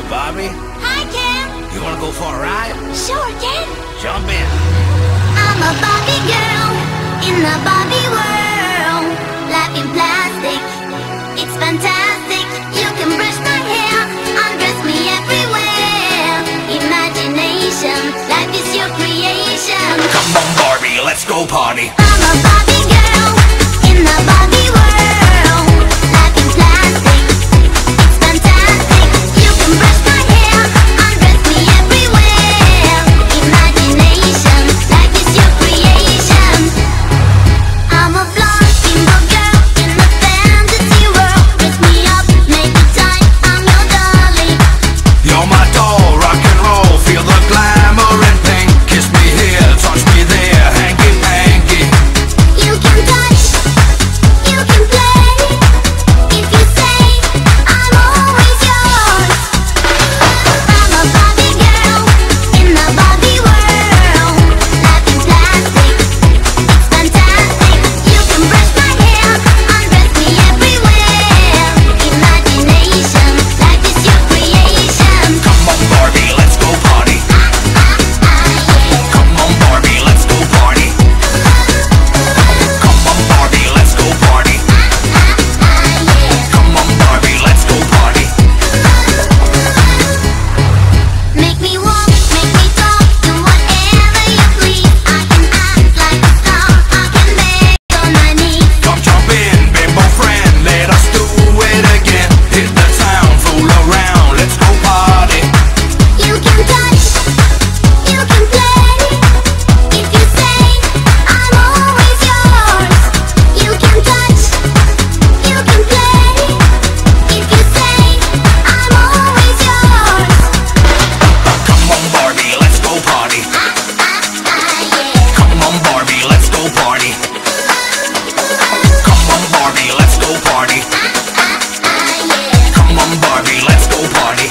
Barbie. Hi, Ken. You wanna go for a ride? Sure, Ken. Jump in. I'm a Barbie girl in the Barbie world. Life in plastic, it's fantastic. You can brush my hair, undress me everywhere. Imagination, life is your creation. Come on, Barbie, let's go party. I'm a Barbie girl in the Barbie world. Life in plastic, it's fantastic. You can brush my hair, undress me everywhere. Imagination, life is your creation. I'm a blonde bimbo girl in a fantasy world. Dress me up, make it tight, I'm your dolly. You're my doll, rock and roll, feel the glamour and pink. Kiss me here, touch me there, hanky panky. You can touch, you can play. If you say, I'm always yours. I'm a Barbie girl in the Barbie world. Life in plastic, it's fantastic. You can brush my hair, undress me everywhere. Imagination, life is your creation. Come on, Barbie, let's go party. Come on, Barbie, let's go party. Come on, Barbie, let's go party. Come on, Barbie, let's go party. Make me walk, make me talk, do whatever you please. I can act like a star, I can beg on my knees. Come jump in, bimbo friend, let us do it again. Hit the town, fool around, let's go party. You can touch, you can play. If you say, I'm always yours. You can touch, you can play. If you say, I'm always yours. Come on, Barbie, let's go party. Come on, Barbie, let's go party. Come on, Barbie, let's go party. Come on, Barbie, let's go party.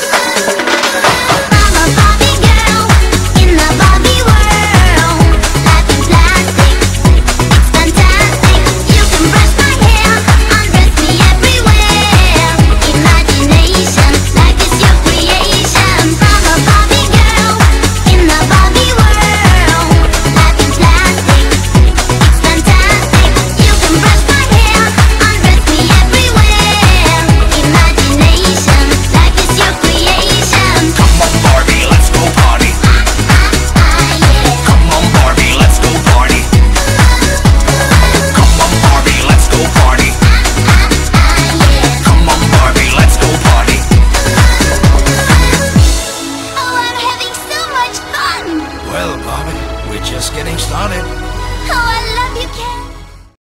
I'm a Barbie girl in the Barbie world. Life in plastic, it's fantastic. You can brush my hair, undress me everywhere. Imagination, life is your creation. I'm a Barbie girl in the Barbie world. Life in plastic, it's fantastic. You can brush my hair, undress me everywhere. Imagination, life is your creation. Come on, Barbie, let's go party. Come on, Barbie, let's go party. Come on, Barbie, let's go party. Come on, Barbie, let's go party. Oh, I'm having so much fun! Well, Barbie, we're just getting started. Oh, I love you, Ken.